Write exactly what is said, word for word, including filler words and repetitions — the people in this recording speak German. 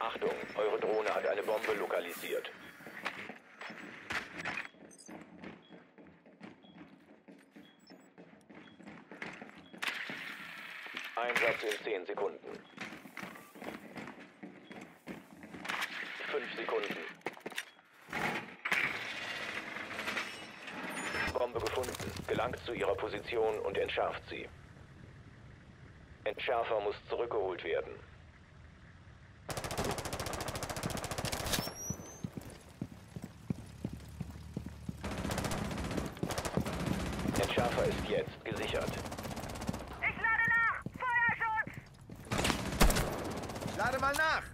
Achtung, eure Drohne hat eine Bombe lokalisiert. Einsatz in zehn Sekunden. fünf Sekunden. Bombe gefunden. Gelangt zu ihrer Position und entschärft sie. Entschärfer muss zurückgeholt werden. Entschärfer ist jetzt gesichert. Ich lade nach! Feuerschutz! Lade mal nach!